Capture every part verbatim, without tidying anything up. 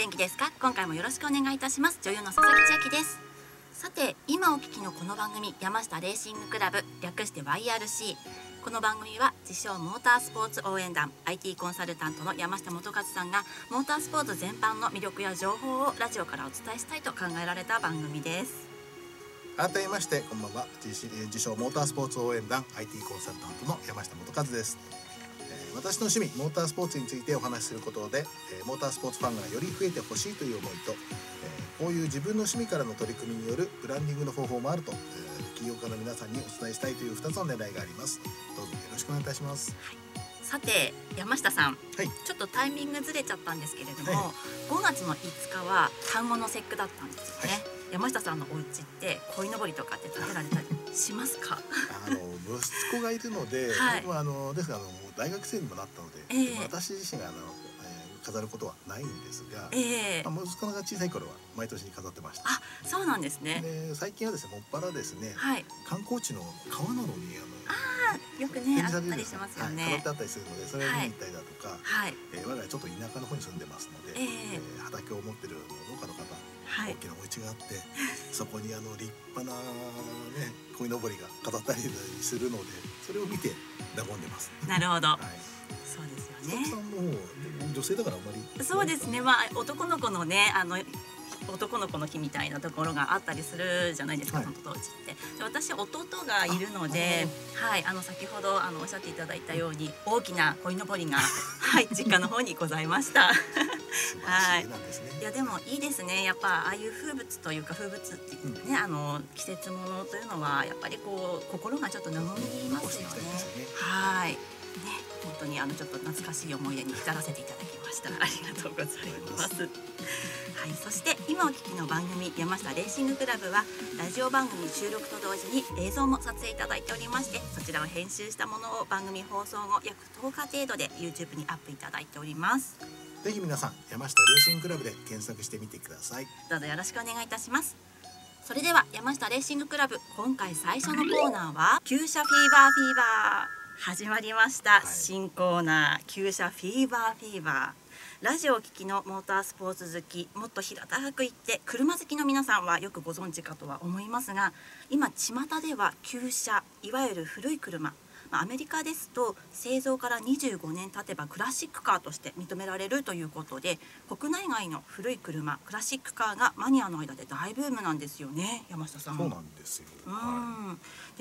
元気ですか。今回もよろしくお願いいたします。女優の佐々木千秋です。さて、今お聞きのこの番組、山下レーシングクラブ、略して ワイアールシー。この番組は自称モータースポーツ応援団 アイティー コンサルタントの山下元和さんがモータースポーツ全般の魅力や情報をラジオからお伝えしたいと考えられた番組です。 改めましてこんばんは。自称モータースポーツ応援団 アイティー コンサルタントの山下元和です。えー、私の趣味モータースポーツについてお話しすることで、えー、モータースポーツファンがより増えてほしいという思いと、えー、こういう自分の趣味からの取り組みによるブランディングの方法もあると、えー、企業家の皆さんにお伝えしたいというふたつの狙いがあります。どうぞよろしくお願いいたします。 はい、さて山下さん、はい、ちょっとタイミングずれちゃったんですけれども、はい、ごがつのいつかは端午の節句だったんですよね。はい、山下さんのお家って鯉のぼりとかって立てられたりしますか？ あの息子がいるので、はい、僕はあのですからあの大学生にもなったので、えー、私自身があの、えー、飾ることはないんですが、えーまあ、息子が小さい頃は毎年飾ってました。 あ、そうなんですね。 で最近はですね、もっぱらですね、はい、観光地の川などにあのあよくねあったりしますよね。 はい、飾ってあったりするので、それを見に行ったりだとか、はい、えー、我が家ちょっと田舎の方に住んでますので、えーえー、畑を持ってる農家の方、はい、大きなお家があってそこにあの立派なね鯉のぼりが飾ったりするので、それを見て和んでます。 なるほど。はい、そうですよね。 佐々木さんも女性だからあんまり。 そうですね。まあ男の子のねあの男の子の日みたいなところがあったりするじゃないですか、はい、その当時って。で私弟がいるので、はい、あの先ほどあのおっしゃっていただいたように大きな鯉のぼりがはい実家の方にございました。はい。いやでもいいですね。やっぱああいう風物というか風物っていうね、うん、あの季節ものというのはやっぱりこう心がちょっと和みますよね。はい。ね、本当にあのちょっと懐かしい思い出に浸らせていただきました。ありがとうございます。はい、そして今お聞きの番組山下レーシングクラブはラジオ番組収録と同時に映像も撮影いただいておりまして、そちらを編集したものを番組放送後約とおか程度で YouTube にアップいただいております。 ぜひ皆さん山下レーシングクラブで検索してみてください。 どうぞよろしくお願いいたします。それでは山下レーシングクラブ、今回最初のコーナーは旧車フィーバーフィーバー始まりました。はい、新コーナー旧車フィーバーフィーバー。ラジオを聴きのモータースポーツ好き、もっと平たく言って車好きの皆さんはよくご存知かとは思いますが、今巷では旧車、いわゆる古い車、アメリカですと製造からにじゅうごねん経てばクラシックカーとして認められるということで、国内外の古い車、クラシックカーがマニアの間で大ブームなんですよね、山下さん。 そうなんですよ。 うん、はい、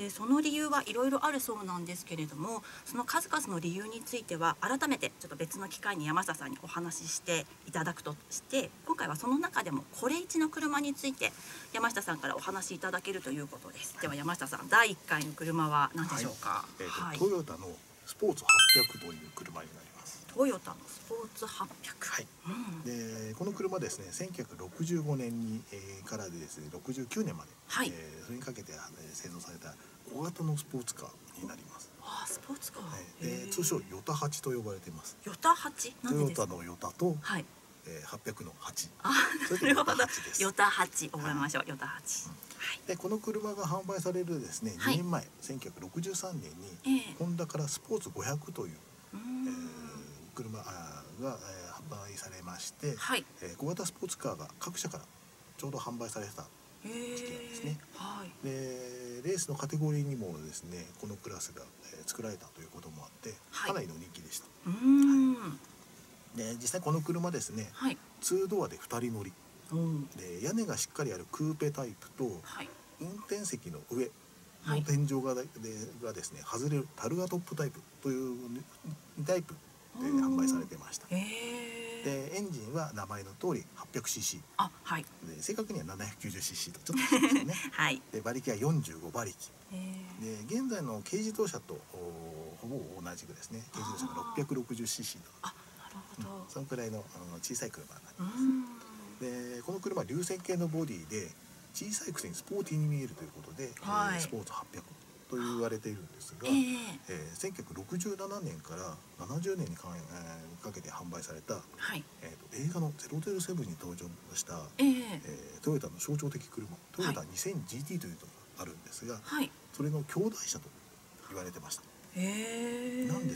でその理由はいろいろあるそうなんですけれども、その数々の理由については改めてちょっと別の機会に山下さんにお話ししていただくとして、今回はその中でもこれいちの車について山下さんからお話しいただけるということです。では山下さん、だいいっかいの車は何でしょうか？ はい、えーはい、トヨタのスポーツはっぴゃくという車になります。 トヨタのスポーツはっぴゃく、はい、 うん、でこの車ですね、せんきゅうひゃくろくじゅうごねんに、えー、からでですねろくじゅうきゅうねんまで、はい、えー、それにかけて、えー、製造された小型のスポーツカーになります。 あ、スポーツカー、はい、 で通称ヨタはちと呼ばれています。 ヨタはち、 トヨタのヨタと、はい、えー、はっぴゃくのはち。 あ、なるほど。ヨタはち覚えましょう。ヨタはち。 でこの車が販売されるですね、はい、にねんまえせんきゅうひゃくろくじゅうさんねんに、えー、ホンダからスポーツごひゃくという、えー、車が、えー、販売されまして、はい、えー、小型スポーツカーが各社からちょうど販売されてた時期なんですね。はい、でレースのカテゴリーにもですねこのクラスが、えー、作られたということもあって、はい、かなりの人気でした。うん、はい、で実際この車ですね、はい、にドアでふたり乗り、うん、で屋根がしっかりあるクーペタイプと、はい、運転席の上の天井がでがですね外れるタルガトップタイプというにタイプで販売されてました。でエンジンは名前の通り はっぴゃくシーシー、 あ、はい、で正確には ななひゃくきゅうじゅうシーシー とちょっと違うんですよね。はい、で馬力はよんじゅうごばりきで、現在の軽自動車とほぼ同じくですね、軽自動車が ろっぴゃくろくじゅうシーシー と、あ、なるほど、うん、そのくらいのあの小さい車になります。でこの車は流線形のボディで小さいくせにスポーティーに見えるということで、はい、えー、スポーツはっぴゃくと言われているんですが、えーえー、せんきゅうひゃくろくじゅうななねんからななじゅうねんにか、えー、かけて販売された、はい、えー、と映画のゼロゼロセブンに登場した、えーえー、トヨタの象徴的車トヨタ にせんジーティー というのがあるんですが、はい、それの兄弟車と言われてました。なんです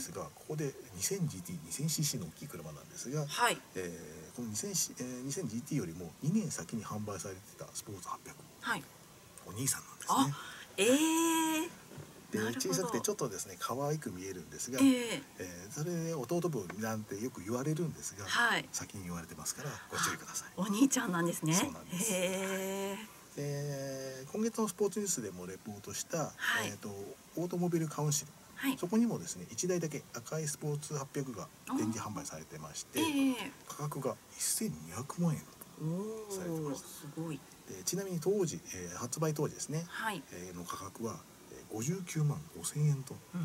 ですが、ここで にせんジーティー、にせんシーシー の大きい車なんですが、はい、えー、この にせんジーティー よりもにねん先に販売されてたスポーツはっぴゃく、はい、お兄さんなんですね。えーで小さくてちょっとですね可愛く見えるんですが、えーえー、それで弟分なんてよく言われるんですが、はい、先に言われてますからご注意ください。 お兄ちゃんなんですね。 そうなんです。へー。で今月のスポーツニュースでもレポートした、はい、えーとオートモビルカウンシル、はい、そこにもですねいちだいだけ赤いスポーツはっぴゃくが展示販売されてまして、えー、価格がせんにひゃくまんえんとされてました。すごい。でちなみに当時、えー、発売当時ですね、はい、えー、の価格はごじゅうきゅうまんごせんえんと、うん、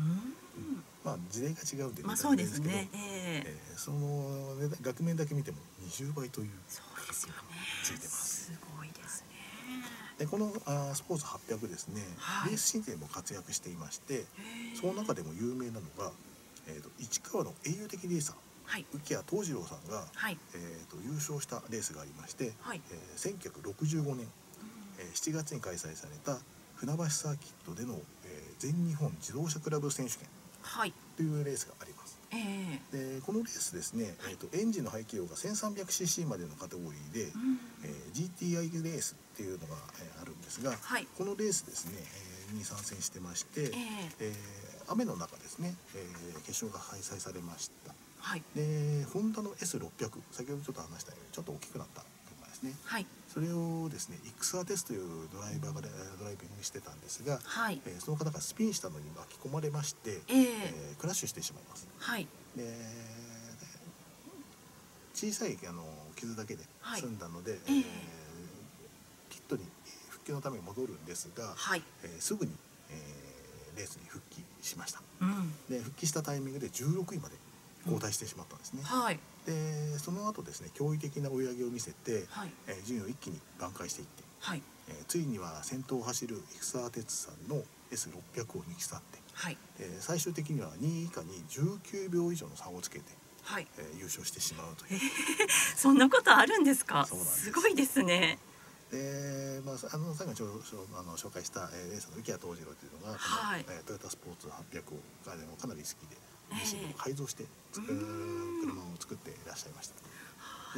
まあ時代が違うんで値段ですけど、その額面だけ見てもにじゅうばいという価格がついてます。すごいですね。でこのあスポーツはっぴゃくですね、はい、レースシーンでも活躍していまして、その中でも有名なのが、えーと市川の英雄的レーサー、はい、浮谷藤次郎さんが、はい、えーと優勝したレースがありまして、はい、えー、せんきゅうひゃくろくじゅうごねん、うん、えー、しちがつに開催された船橋サーキットでの、えー、全日本自動車クラブ選手権というレースがあります。はい、えー、でこのレースですね、えー、とエンジンの排気量が せんさんびゃくシーシー までのカテゴリーで、うん、えー、ジーティーアイ レースっていうのが、えー、あるんですが、はい、このレースですね、えー、に参戦してまして、えーえー、雨の中ですね、えー、決勝が開催されました。はい、でホンダの エスろっぴゃく、先ほどちょっと話したようにちょっと大きくなった車ですね、はい、それをですねイクサーテスというドライバーがドライビングしてたんですが、はい、えー、その方がスピンしたのに巻き込まれまして、えーえー、クラッシュしてしまいます。はい、で小さいあの傷だけで済んだので、はい、えー、キットに復帰のために戻るんですが、はい、えー、すぐに、えー、レースに復帰しました。うん、で復帰したタイミングでじゅうろくいまで後退してしまったんですね。うん、はい、でその後ですね驚異的な追い上げを見せて、はい、えー、順位を一気に挽回していって、はい、えー、ついには先頭を走るイクサーテツさんの エスろっぴゃく を抜き去って、はい、えー、最終的にはにい以下にじゅうきゅうびょう以上の差をつけて、はい、えー、優勝してしまうという、えー、そんなことあるんですか。そうなんです。すごいですね。でまあ、あの最後にちょあの紹介した、えー、レーサーの浮谷藤次郎というのが、はい、えー、トヨタスポーツはっぴゃくをかなり好きで自身を改造して作る、えー、車を作っていらっしゃいました。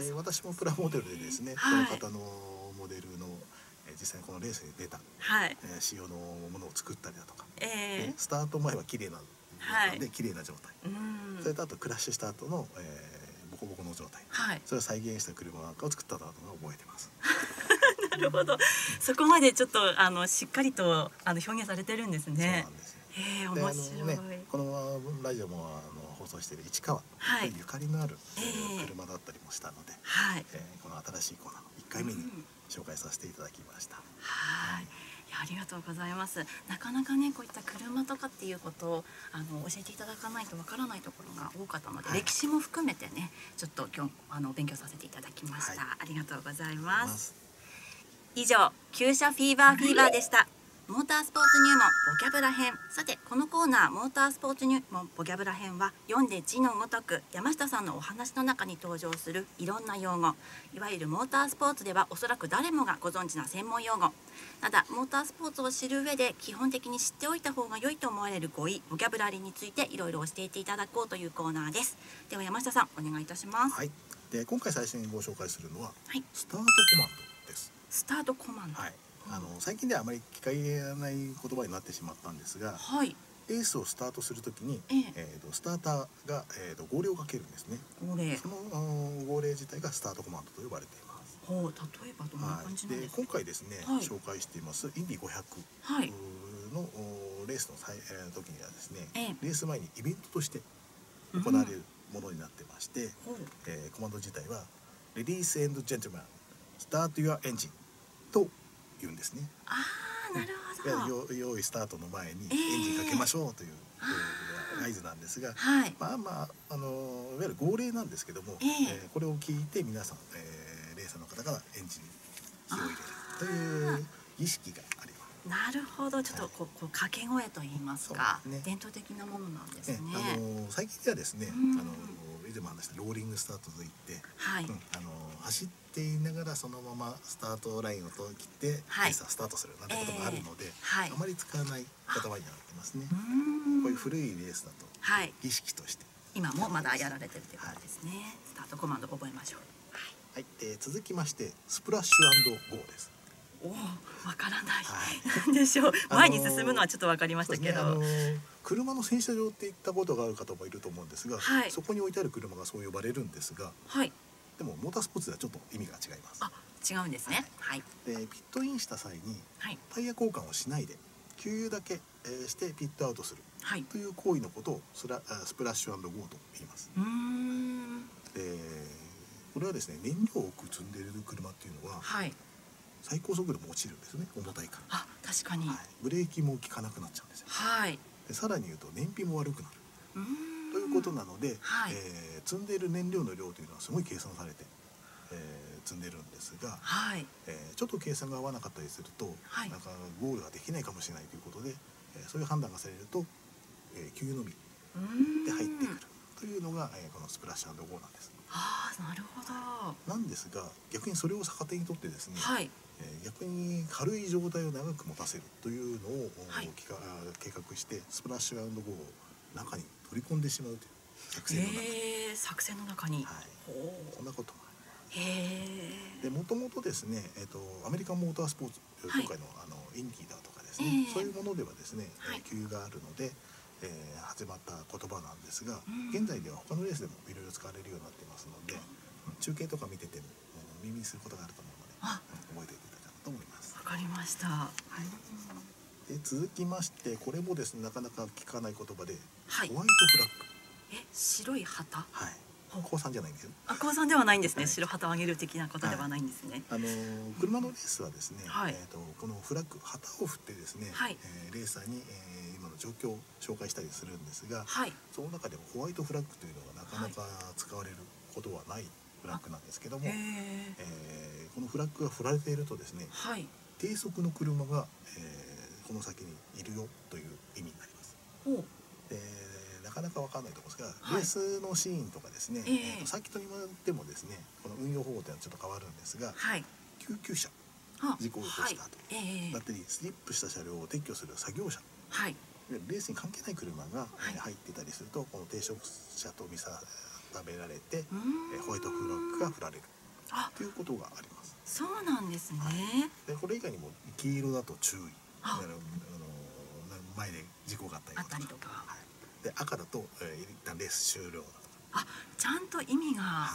で私もプラモデルでですね、はい、この方のモデルの、えー、実際にこのレースに出た、はい、えー、仕様のものを作ったりだとか、えー、スタート前は綺麗な状態で綺麗な状態、それとあとクラッシュした後の、えー、ボコボコの状態、はい、それを再現した車なんかを作ったのが覚えてます。なるほど、そこまでちょっとあのしっかりとあの表現されてるんですね。そうなんです。へえ、面白い。ね、このラジオもあの放送している市川、はい、ゆかりのある、えー、車だったりもしたので、はい、えー、この新しいコーナーのいっかいめに紹介させていただきました。うん、はい、いやありがとうございます。なかなかねこういった車とかっていうことをあの教えていただかないとわからないところが多かったので、はい、歴史も含めてねちょっと今日あの勉強させていただきました。はい、ありがとうございます。以上、旧車フィーバーフィーバーでした。モータースポーツ入門ボキャブラ編。さてこのコーナーモータースポーツ入門ボキャブラ編は読んで字のごとく山下さんのお話の中に登場するいろんな用語、いわゆるモータースポーツではおそらく誰もがご存知な専門用語、ただモータースポーツを知る上で基本的に知っておいた方が良いと思われる語彙ボキャブラリーについていろいろ教えていただこうというコーナーです。では山下さんお願いいたします。はい、で今回最初にご紹介するのは、はい、スタートコマンドです。スタートコマンド、はい、あの最近ではあまり聞かれない言葉になってしまったんですが、はい、レースをスタートするときに、えーえー、とスターターが、えー、と号令をかけるんですね。号令、その号令自体がスタートコマンドと呼ばれています。ほう、例えばどんな感じなんですか。はい、で今回ですね、はい、紹介していますインディごひゃくの、はい、レースの際、えー、時にはですね、えー、レース前にイベントとして行われるものになってまして、うん、えー、コマンド自体はレディース&ジェントルマンスタート・ユア・エンジンと言うんですね。ああ、なるほど。用意スタートの前にエンジンかけましょうという、えー、合図なんですが、はい、まあまああのいわゆる号令なんですけども、えーえー、これを聞いて皆さん、えー、レーサーの方がエンジンに火を入れるという儀式があります。なるほど、ちょっとこう、こう掛け声と言いますか、ね、伝統的なものなんですね。ね、あの最近ではですね、あの以前も話したローリングスタートといって、はい、うん、あの走っていながらそのままスタートラインを通って、はい、レースはスタートするなんてことがあるので、えーはい、あまり使わない言葉になってますね。こういう古いレースだとはい、 儀式として今もまだやられてるということですね。はい、スタートコマンド覚えましょう。 はい、えー、続きましてスプラッシュ&ゴーです。 おお、わからない。なんでしょう。前に進むのはちょっとわかりましたけど、あのーね、車の洗車場って行ったことがある方もいると思うんですが、はい、そこに置いてある車がそう呼ばれるんですが、はい、でもモータースポーツではちょっと意味が違います。 あ、違うんですね。はい。 でピットインした際に、はい、タイヤ交換をしないで給油だけ、えー、してピットアウトする、はい、という行為のことをスラスプラッシュ&ゴーと言います。うーん。でこれはですね、燃料を多く積んでいる車っていうのは、はい、最高速度も落ちるんですね、重たいから。 あ、確かに、はい、 ブレーキも効かなくなっちゃうんですよ。はい、でさらに言うと燃費も悪くなるということなので、はい、えー、積んでいる燃料の量というのはすごい計算されて、えー、積んでるんですが、はい、えー、ちょっと計算が合わなかったりすると、はい、なんかゴールができないかもしれないということで、えー、そういう判断がされると、えー、給油のみで入ってくるというのが、えー、このスプラッシュ&ゴーなんです。 ああ、なるほど。 なんですが逆にそれを逆手にとってですね、はい、えー、逆に軽い状態を長く持たせるというのを、はい、計画してスプラッシュ&ゴーを中に取り込んでしまうという作戦の中に、 えー、作戦の中に、はい、 そんなこともあります。でもともとですね、えーと、アメリカンモータースポーツ、はい、今回のあのインディーだとかですね、えー、そういうものではですね、はい、給油があるので、えー、始まった言葉なんですが、うん、現在では他のレースでもいろいろ使われるようになっていますので、中継とか見てても耳にすることがあると思うので、覚えておいていただけたらと思います。 わかりました。はい、 で続きましてこれもですねなかなか聞かない言葉で、はい、ホワイトフラッグ。 え、白い旗。 はい。高さんじゃないんですよ。 あ、高さんではないんですね。はい、白旗を上げる的なことではないんですね。 はい、あのー、車のレースはですね、はい、えっとこのフラッグ旗を振ってですね、はい、えー、レーサーに、えー、今の状況を紹介したりするんですが、はい、その中でもホワイトフラッグというのがなかなか使われることはないフラッグなんですけども、えー、このフラッグが振られているとですね、はい、低速の車が、えー、この先にいるよという意味になります。ほう。えーなかなかわかんないと思うんですが、はい、レースのシーンとかですね、えーえー、さっきと今でもですねこの運用方法というのはちょっと変わるんですが、はい、救急車、事故を起こした後、はい、だったりスリップした車両を撤去する作業車、はい、レースに関係ない車が、はい、入ってたりするとこの停車者と見定められて、えー、ホワイトフラッグが振られるということがあります。 そうなんですね。はい、 でこれ以外にも黄色だと注意、あの前で事故があったりとか。はい、で赤だと、えー、一旦レース終了だとか。 あ、ちゃんと意味が、はい、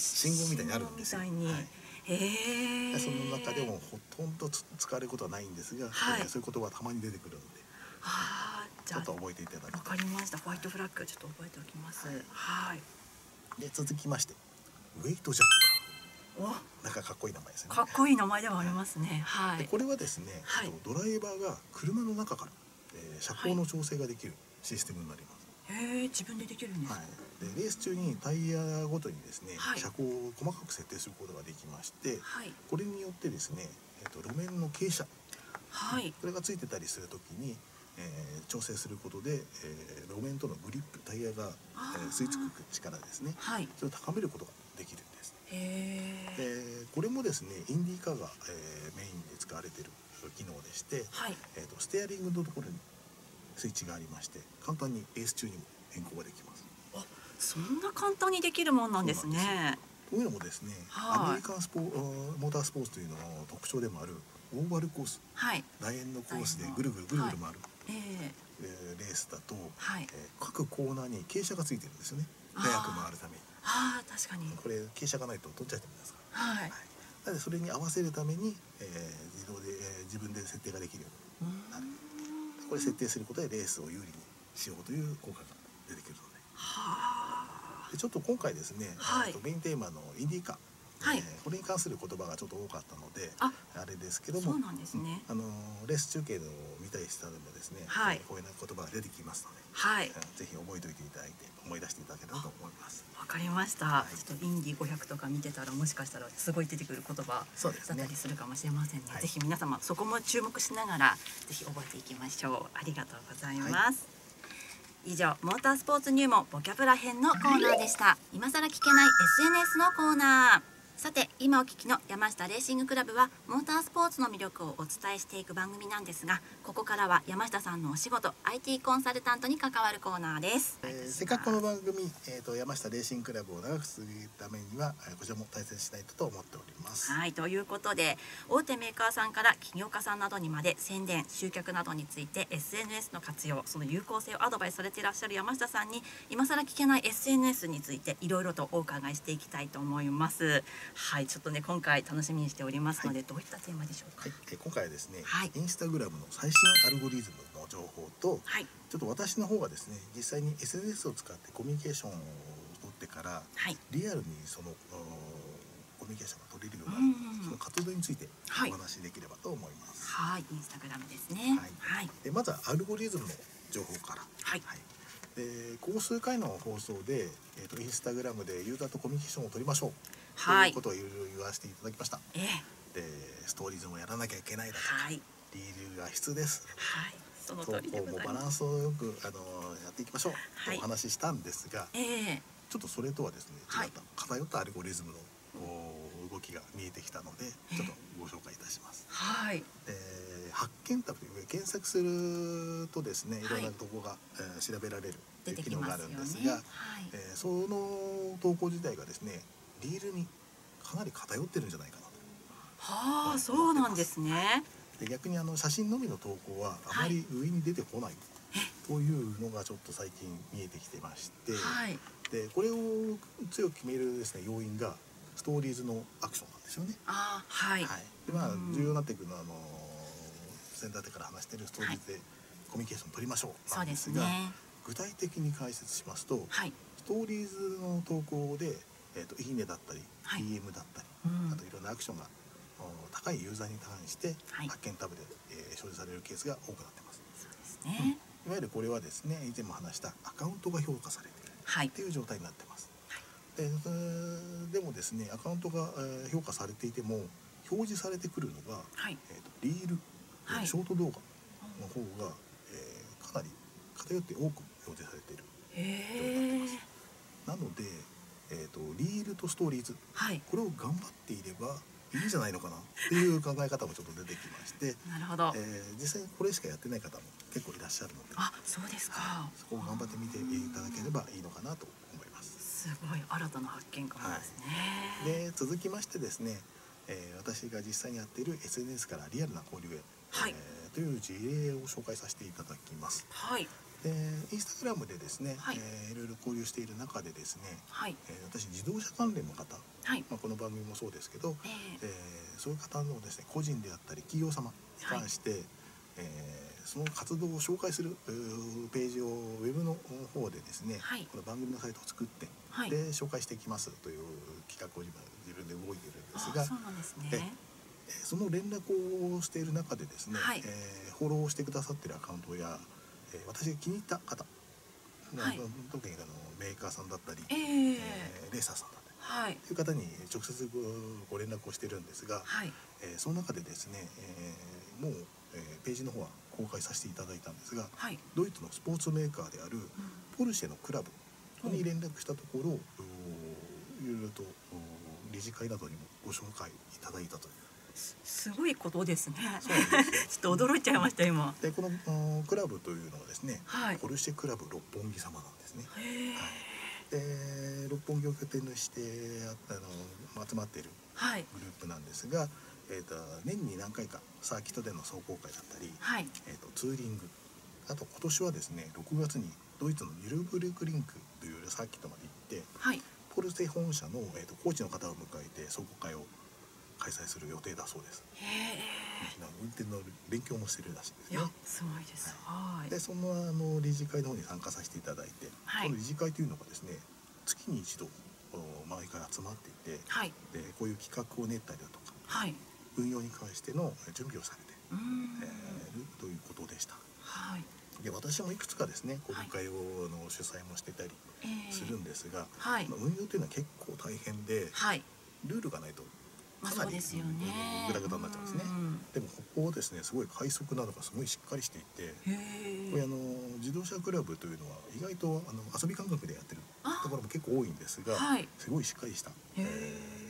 信号みたいにあるんですよ。はい、 へえ。 その中でもほとんど使われることはないんですが、はい、そういう言葉がたまに出てくるので、はあ、ちょっと覚えていただきたい。 わかりました。ホワイトフラッグちょっと覚えておきます。はい。はい、 で続きましてウェイトジャッカー。お、なんかかっこいい名前ですね。 かっこいい名前ではありますね。はい。 でこれはですね、はい、ドライバーが車の中から、えー、車高の調整ができるシステムになります。 へえ、自分でできるんですか。はい、 でレース中にタイヤごとにですね、はい、車高を細かく設定することができまして、はい、これによってですね、えー、と路面の傾斜、はい、これがついてたりするときに、えー、調整することで、えー、路面とのグリップ、タイヤが、えー、吸い付く力ですね、はい、それを高めることができるんです。へでこれもですねインディーカーが、えー、メインで使われている機能でして、はい、えー、とステアリングのところにスイッチがありまして簡単にレース中にも変更ができます。 あ、そんな簡単にできるもんなんですね。 というのもですね、はい、アメリカンスポモータースポーツというのの特徴でもあるオーバルコース、はい、楕円のコースでぐるぐるぐるぐる回る、はい、えー、レースだと、はい、えー、各コーナーに傾斜がついてるんですよね。早く回るために。 ああ、確かに。これ傾斜がないと飛んじゃってますから。はい。はい、なのでそれに合わせるために、えー、自動で、えー、自分で設定ができるようになる。これ設定することでレースを有利にしようという効果が出てくるので。はあ。でちょっと今回ですね、はい、メインテーマのインディーカー、はい、えー、これに関する言葉がちょっと多かったので あ, あれですけども、 そうなんですね、 うん、あのレース中継を見たりしたのもですね、はい、こういう言葉が出てきますので、はい、ぜひ覚えておいていただいて思い出していただけたらと思います。 わかりました、はい、ちょっとインディごひゃくとか見てたらもしかしたらすごい出てくる言葉だったりするかもしれませんね。はい、ぜひ皆様そこも注目しながらぜひ覚えていきましょう。ありがとうございます。はい、以上モータースポーツ入門ボキャブラ編のコーナーでした。今更聞けない エスエヌエス のコーナー。 さて今お聞きの山下レーシングクラブはモータースポーツの魅力をお伝えしていく番組なんですが、ここからは山下さんのお仕事 アイティー コンサルタントに関わるコーナーです。 えー、せっかくこの番組、えー、と山下レーシングクラブを長く続けるためにはこちらも大切にしたいと思っております。 はい、ということで大手メーカーさんから起業家さんなどにまで宣伝集客などについて エスエヌエス の活用、その有効性をアドバイスされていらっしゃる山下さんに今更聞けない エスエヌエス についていろいろとお伺いしていきたいと思います。はい、ちょっとね今回楽しみにしておりますので、はい、どういったテーマでしょうか。 はい、えー、今回はですね、 はい、 インスタグラムの最新アルゴリズムの情報と、はい、ちょっと私の方がですね実際に エスエヌエス を使ってコミュニケーションを取ってから、はい、リアルにそのコミュニケーションが取れるようになる、その活動についてお話しできればと思います。 はい、インスタグラムですね。はい、 はい、でまずはアルゴリズムの情報から。はい、はい、でここ数回の放送で、えーと、インスタグラムでユーザーとコミュニケーションを取りましょう、はい、ということをいろいろ言わせていただきました。えー、でストーリーズもやらなきゃいけないだとか、はい、リールが必須です、はい、その通りでございます。投稿もバランスをよくあのやっていきましょう、はい、とお話ししたんですが、えー、ちょっとそれとはですね違った偏ったアルゴリズムの動きが見えてきたのでちょっとご紹介いたします。はい、えー、発見タブという検索するとですねいろんなところが、えー、調べられるという機能があるんですが、はい、えー、その投稿自体がですねリールにかなり偏ってるんじゃないかなと。 はあ、そうなんですね。 で逆にあの写真のみの投稿はあまり上に出てこない、はい、というのがちょっと最近見えてきてまして、はい、でこれを強く決めるですね要因がストーリーズのアクションなんですよね。あ、はい、はい、でまあ重要になっていくのはあの先立てから話しているストーリーズでコミュニケーションを取りましょうなんですが、はい、ね、具体的に解説しますと、はい、ストーリーズの投稿で、えーと、いいねだったり、はい、ディーエム だったり、うん、あといろんなアクションが高いユーザーに対して発見タブで、えー、表示されるケースが多くなっています。そうですね、うん、いわゆるこれはですね以前も話したアカウントが評価されている、はい、っていう状態になっています。はい、で, でもですねアカウントが、えー、評価されていても表示されてくるのが、はい、えーと、リール、はい、ショート動画の方が、えー、かなり偏って多く表示されている状態になっています。なので、えーと、リールとストーリーズ、はい、これを頑張っていればいいんじゃないのかなっていう考え方もちょっと出てきましてなるほど、えー、実際にこれしかやってない方も結構いらっしゃるので、あ、そうですか、そこを頑張ってみていただければいいのかなと思います。 すごい新たな発見かもですね。 はい、で続きましてですね、えー、私が実際にやっている エスエヌエス からリアルな交流へ、はい、えー、という事例を紹介させていただきます。はい、でインスタグラムでですね、はい、えー、いろいろ交流している中でですね、はい、えー、私自動車関連の方、はい、まあ、この番組もそうですけど、えーえー、そういう方のですね個人であったり企業様に関して、はい、えー、その活動を紹介するページをウェブの方でですね、はい、この番組のサイトを作って、はい、で紹介していきますという企画を自分で動いているんですが、そうなんですね。えその連絡をしている中でですね、はい、えー、フォローしてくださっているアカウントやえー、私が気に入った方、はい、特にあのメーカーさんだったり、えーえー、レーサーさんだったり、はい、という方に直接 ご, ご連絡をしてるんですが、はい、えー、その中でですね、えー、もう、えー、ページの方は公開させていただいたんですが、はい、ドイツのスポーツメーカーである、うん、ポルシェのクラブに連絡したところ、うん、いろいろと理事会などにもご紹介いただいたという。 すごいことですね。そうなんですよ。ちょっと驚いちゃいました今。 でこのクラブというのはですね、はい、ポルシェクラブ六本木様なんですね。はい、で六本木を拠点としてあの集まっているグループなんですが、はい、えー、と年に何回かサーキットでの壮行会だったり、はい、えー、とツーリング、あと今年はですねろくがつにドイツのニュルブルクリンクというサーキットまで行って、はい、ポルシェ本社の、えー、とコーチの方を迎えて壮行会を開催する予定だそうです。へえ。運転の勉強もしてるらしいですね。いや、すごいです。はい。で、そのあの理事会の方に参加させていただいて、はい、この理事会というのがですね、月に一度毎回集まっていて、はい、でこういう企画を練ったりだとか、はい、運用に関しての準備をされているということでした。はい。で私もいくつかですね交流会をの主催もしてたりするんですが、はい、運用というのは結構大変で、はい、ルールがないとかなりグダグダになっちゃうんですね。でもここをですねすごい快速なのがすごいしっかりしていて、これあの自動車クラブというのは意外とあの遊び感覚でやってるところも結構多いんですが、はい、すごいしっかりした、えー、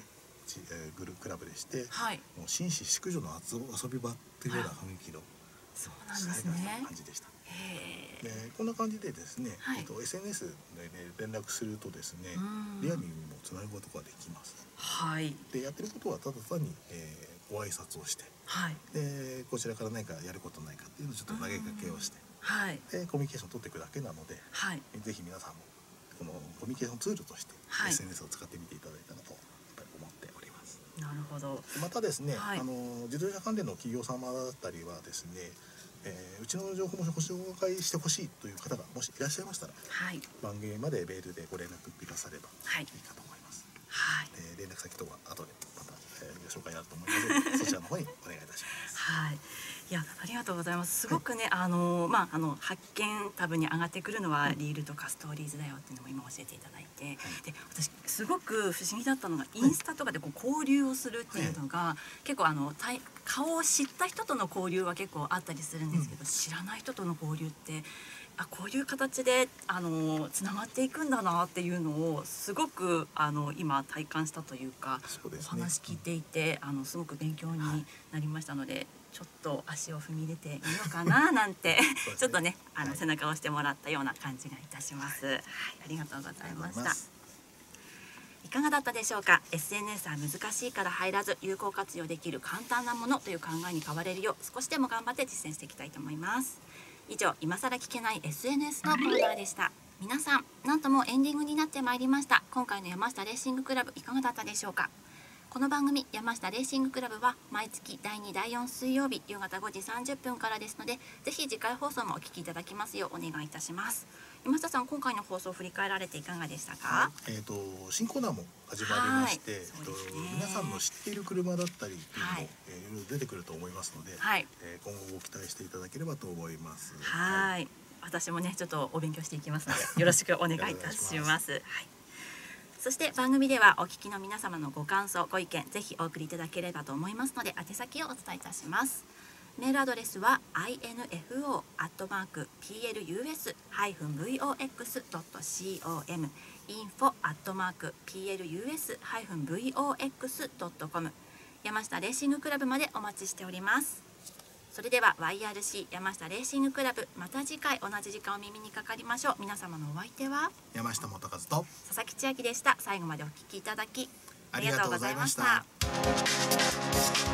えー、グルクラブでして、 はい、 もう紳士淑女の遊び場っていうような雰囲気の、 そうなんですね、 感じでした。でこんな感じでですね、はい、えっと、エスエヌエス で、ね、連絡するとですね、リアルにもつなぐことができます。はい、でやってることはただ単に、えー、ご挨拶をして、はい、でこちらから何かやることないかっていうのをちょっと投げかけをして、はい、でコミュニケーションを取っていくだけなので、はい、ぜひ皆さんもこのコミュニケーションツールとして、はい、エスエヌエス を使ってみていただいたらと思っております。なるほど。またですね、はい、あの自動車関連の企業様だったりはですね、えー、うちの情報もご紹介してほしいという方がもしいらっしゃいましたら、はい、番組までメールでご連絡くださればいいかと思います。はい、えー、連絡先とは後でまた、えー、ご紹介になると思いますのでそちらの方にお願いいたします。はい、いやありがとうございます。すごくね、はい、あのまああの発見タブに上がってくるのはリールとかストーリーズだよっていうのも今教えていただいて、はい、で私すごく不思議だったのがインスタとかでこう交流をするっていうのが、はい、結構あの顔を知った人との交流は結構あったりするんですけど、うん、知らない人との交流ってあこういう形であのつながっていくんだなっていうのをすごくあの今体感したというか、そうですね、お話聞いていてあのすごく勉強になりましたので、はい、ちょっと足を踏み入れてみようかななんてちょっとねあの、はい、背中を押してもらったような感じがいたします。はい、はい、ありがとうございました。いかがだったでしょうか。 エスエヌエス は難しいから入らず有効活用できる簡単なものという考えに変われるよう少しでも頑張って実践していきたいと思います。以上、今更聞けない エスエヌエス のコーナーでした。皆さん、なんともエンディングになってまいりました。今回の山下レーシングクラブいかがだったでしょうか。この番組山下レーシングクラブは毎月だいにだいよん水曜日夕方ごじさんじゅっぷんからですので、ぜひ次回放送もお聞きいただきますようお願いいたします。山下さん、今回の放送を振り返られていかがでしたか。はい、えー、と新コーナーも始まりまして、はい、えー、と皆さんの知っている車だったりっていうのも、はい、えー、いろいろ出てくると思いますので、はい、えー、今後ご期待していただければと思います。はい、はい、私もねちょっとお勉強していきますのでよろしくお願いいたします。はい、そして番組ではお聞きの皆様のご感想ご意見ぜひお送りいただければと思いますので宛先をお伝えいたします。メールアドレスは インフォ アットマーク ピーエルユーエス ハイフン ブイオーエックス ドット コム インフォ アットマーク ピーエルユーエス ハイフン ブイオーエックス ドット コム 山下レーシングクラブまでお待ちしております。それでは ワイアールシー 山下レーシングクラブまた次回同じ時間お耳にかかりましょう。皆様のお相手は山下元和と佐々木千秋でした。最後までお聞きいただきありがとうございました。